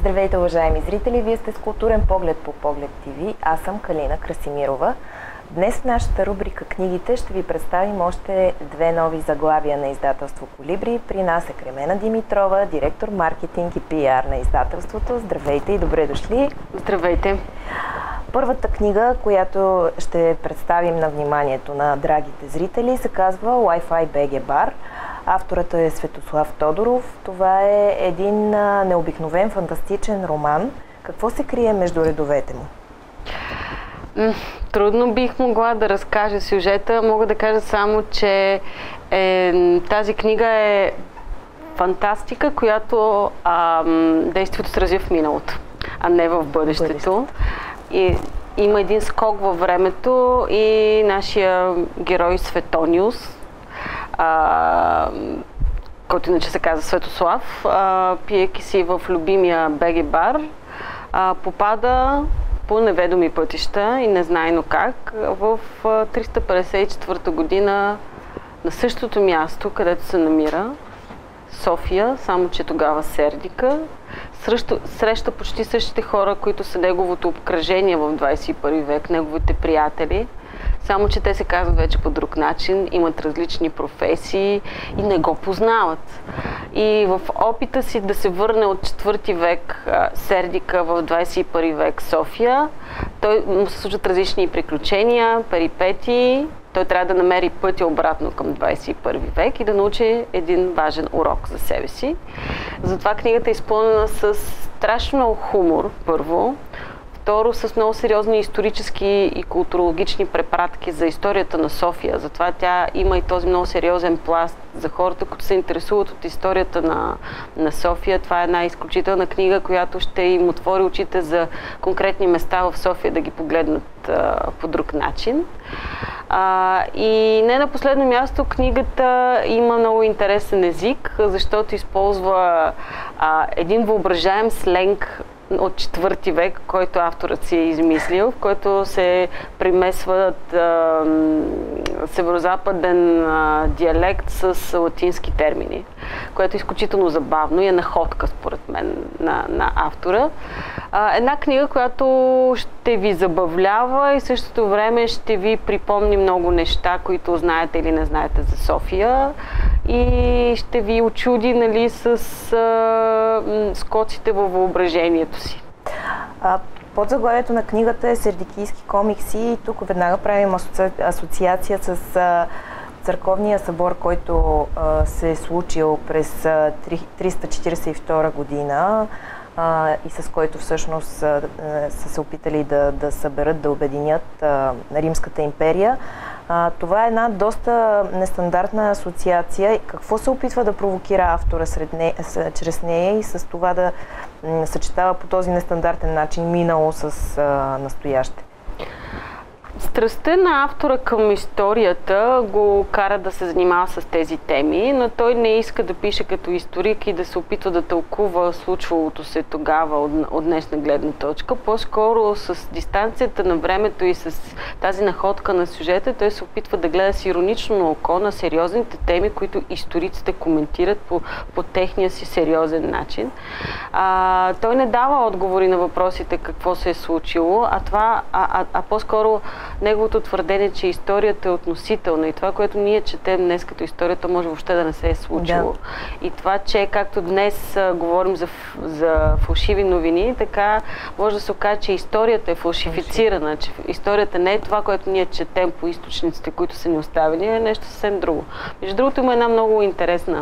Здравейте, уважаеми зрители! Вие сте с Културен поглед по Поглед ТВ. Аз съм Калина Красимирова. Днес в нашата рубрика Книгите ще ви представим още две нови заглавия на издателство Колибри. При нас е Кремена Димитрова, директор маркетинг и пиар на издателството. Здравейте и добре дошли! Здравейте! Първата книга, която ще представим на вниманието на драгите зрители, се казва Wi-Fi БГ Бар. Авторът е Светослав Тодоров. Това е един необикновен, фантастичен роман. Какво се крие между редовете му? Трудно бих могла да разкажа сюжета. Мога да кажа само, че тази книга е фантастика, която действието се развива в миналото, а не в бъдещето. И има един скок във времето и нашия герой Светониус, който иначе се казва Светослав, пиейки си в любимия БГ бар, попада по неведоми пътища и незнайно как в 354 година на същото място, където се намира София, само че тогава Сердика, среща почти същите хора, които са неговото обкръжение в 21 век, неговите приятели, само че те се казват вече по друг начин, имат различни професии и не го познават. И в опита си да се върне от 4 век Сердика в 21 век София, той му се случват различни приключения, перипетии. Той трябва да намери пътя обратно към 21 век и да научи един важен урок за себе си. Затова книгата е изпълнена с страшно много хумор, първо. Второ, с много сериозни исторически и културологични препратки за историята на София. Затова тя има и този много сериозен пласт за хората, които се интересуват от историята на София. Това е една изключителна книга, която ще им отвори очите за конкретни места в София да ги погледнат по друг начин. И не на последно място, книгата има много интересен език, защото използва един въображаем сленг от 4 век, който авторът си е измислил, в който се примесват северозападен диалект с латински термини, което е изключително забавно и е находка, според мен, на автора. Една книга, която ще ви забавлява и в същото време ще ви припомни много неща, които знаете или не знаете за София, и ще ви очуди, нали, с скоците във въображението си. Подзаглавието на книгата е Сердикийски комикси и тук веднага правим асоциация с църковния събор, който се е случил през 342 година и с който всъщност са се опитали да съберат, да обединят Римската империя. Това е една доста нестандартна асоциация. Какво се опитва да провокира автора чрез нея и с това да съчетава по този нестандартен начин минало с настояще? Страстта на автора към историята го кара да се занимава с тези теми, но той не иска да пише като историк и да се опитва да тълкува случвалото се тогава от днешна гледна точка. По-скоро с дистанцията на времето и с тази находка на сюжета, той се опитва да гледа с иронично на око на сериозните теми, които историците коментират по техния си сериозен начин. Той не дава отговори на въпросите какво се е случило, а по-скоро неговото твърдение, че историята е относителна и това, което ние четем днес като историята, може въобще да не се е случило. Да. И това, че както днес говорим за фалшиви новини, така може да се окаже, че историята е фалшифицирана, че историята не е това, което ние четем по източниците, които са ни оставени, е нещо съвсем друго. Между другото, има една много интересна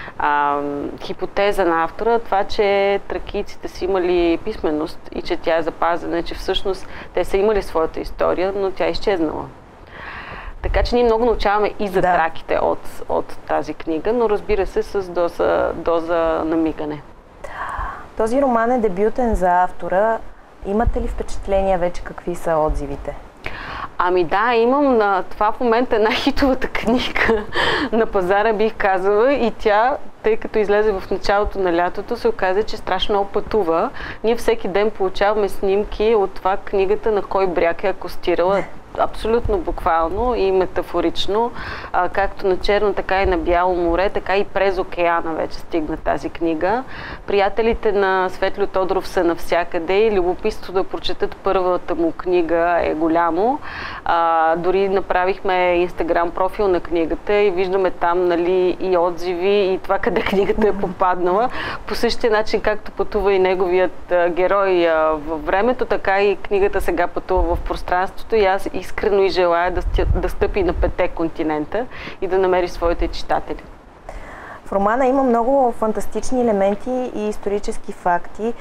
хипотеза на автора, това, че тракийците са имали писменост и че тя е запазена, че всъщност те са имали своята история, но тя е изчезнала. Така че ние много научаваме и за траките от тази книга, но разбира се с доза намигане. Този роман е дебютен за автора. Имате ли впечатления вече какви са отзивите? Ами да, имам това в момента най-хитовата книга на пазара, бих казала, и тя, тъй като излезе в началото на лятото, се оказа, че страшно много пътува. Ние всеки ден получаваме снимки от това книгата на кой бряг е акостирала абсолютно буквално и метафорично, както на черно, така и на бяло море, така и през океана вече стигна тази книга. Приятелите на Светлио Тодоров са навсякъде и любопитството да прочетат първата му книга е голямо. Дори направихме инстаграм профил на книгата и виждаме там, нали, и отзиви, и това къде книгата е попаднала. По същия начин, както пътува и неговият герой във времето, така и книгата сега пътува в пространството и аз искрено и желая да стъпи на 5-те континента и да намери своите читатели. В романа има много фантастични елементи и исторически факти.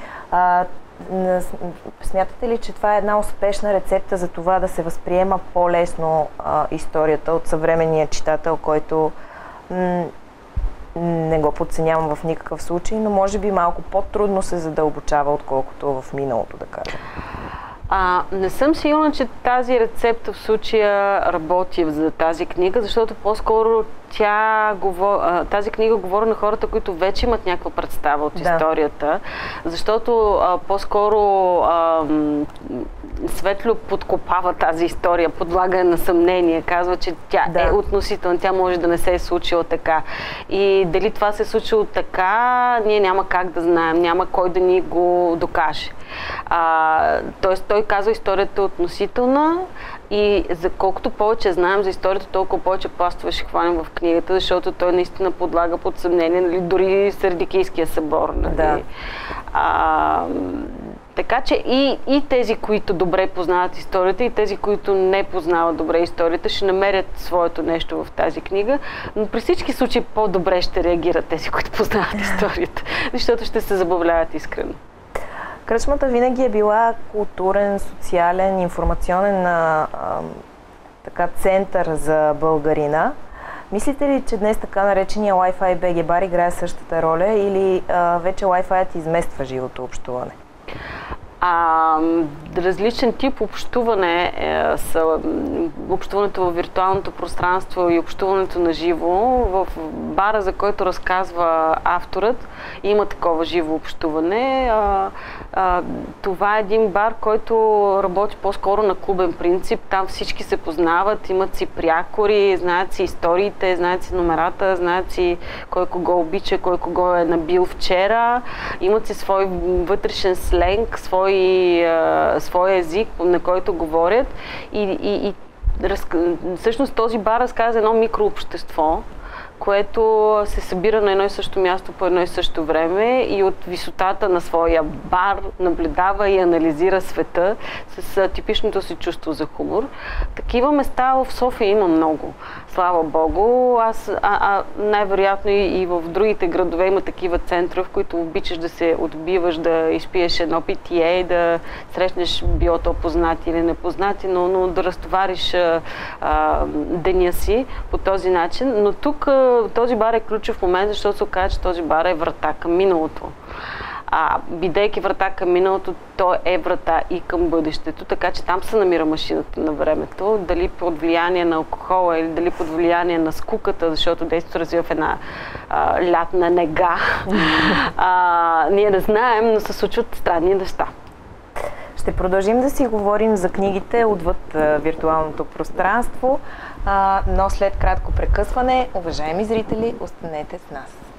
Смятате ли, че това е една успешна рецепта за това да се възприема по-лесно историята от съвременния читател, който не го подценявам в никакъв случай, но може би малко по-трудно се задълбочава, отколкото в миналото, да кажем? Не съм сигурна, че тази рецепта в случая работи за тази книга, защото по-скоро тази книга говори на хората, които вече имат някаква представа от историята, защото по-скоро Светлио подкопава тази история, подлага на съмнение, казва, че тя е относителна, тя може да не се е случила така. И дали това се е случило така, ние няма как да знаем, няма кой да ни го докаже. Тоест той казва, историята е относителна и за колкото повече знаем за историята, толкова повече пластове ще хванем в книгата, защото той наистина подлага под съмнение, нали, дори Сердикийския събор. Нали. Така че и тези, които добре познават историята, и тези, които не познават добре историята, ще намерят своето нещо в тази книга, но при всички случаи по-добре ще реагират тези, които познават историята, защото ще се забавляват искрено. Кръчмата винаги е била културен, социален, информационен център за българина. Мислите ли, че днес така наречения Wi-Fi BG бар играе същата роля или вече Wi-Fi измества живото общуване? Различен тип общуване са общуването в виртуалното пространство и общуването на живо. В бара, за който разказва авторът, има такова живо общуване. Това е един бар, който работи по-скоро на клубен принцип. Там всички се познават, имат си прякори, знаят си историите, знаят си номерата, знаят си кой кого обича, кой кого е набил вчера. Имат си свой вътрешен сленг, свой език, на който говорят. Всъщност този бар разказва едно микрообщество, което се събира на едно и също място по едно и също време и от висотата на своя бар наблюдава и анализира света с типичното си чувство за хумор. Такива места в София има много, слава Богу. Най-вероятно и в другите градове има такива центрове, в които обичаш да се отбиваш, да изпиеш едно питие и да срещнеш било то познати или непознати, но да разтовариш деня си по този начин. Но тук този бар е ключов момент, защото се оказа, че този бар е врата към миналото. Бидейки врата към миналото, то е врата и към бъдещето, така че там се намира машината на времето. Дали под влияние на алкохола или дали под влияние на скуката, защото действието развива в една лятна нега. Ние не знаем, но се случват странни неща. Ще продължим да си говорим за книгите отвъд виртуалното пространство, но след кратко прекъсване, уважаеми зрители, останете с нас.